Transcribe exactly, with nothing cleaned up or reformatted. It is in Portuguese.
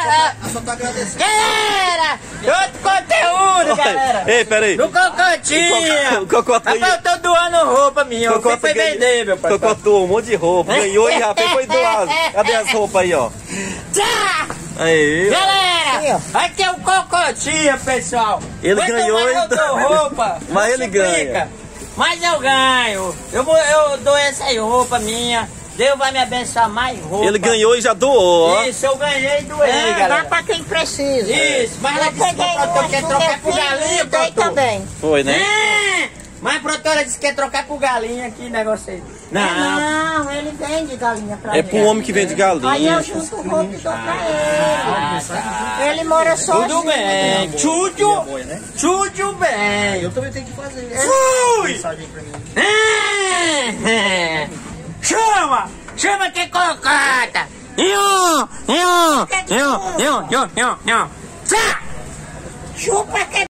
Só tô agradecendo. Galera, outro conteúdo, galera. Ei, peraí. No Cocotinha. O Cocotô. Rapaz, eu tô doando roupa minha. Eu fui vender, meu pai. Cocotô, um monte de roupa. Ganhou e já foi doar. Cadê as roupas aí, ó? Tchau! Aí. Galera, aqui é o Cocotinha, pessoal. Ele Quanto ganhou mais e eu dou roupa, mas ele multiplica. ganha. Mas eu ganho. Eu, vou, eu dou essa aí, roupa minha. Deus vai me abençoar mais roupa. Ele ganhou e já doou, ó. Isso, eu ganhei e doei, É, galera. dá pra quem precisa. Isso, mas ela Eu disse que peguei o produtor uma quer pro trocar meu por filho galinha, e dei produtor. também. Foi, né? É, mas a produtora disse que quer trocar por galinha, que negócio aí. Não, Não, ele vende galinha pra É ele. pro homem que vende Aí eu galinha. junto roupa e dou pra ele. Ele mora só tudo bem. Tudo, tudo bem. Eu também tenho que fazer. Fui! Mensagem pra mim. É. Chama! Chama que cocota! Eu, eu, eu, eu, eu, eu, eu. Chupa que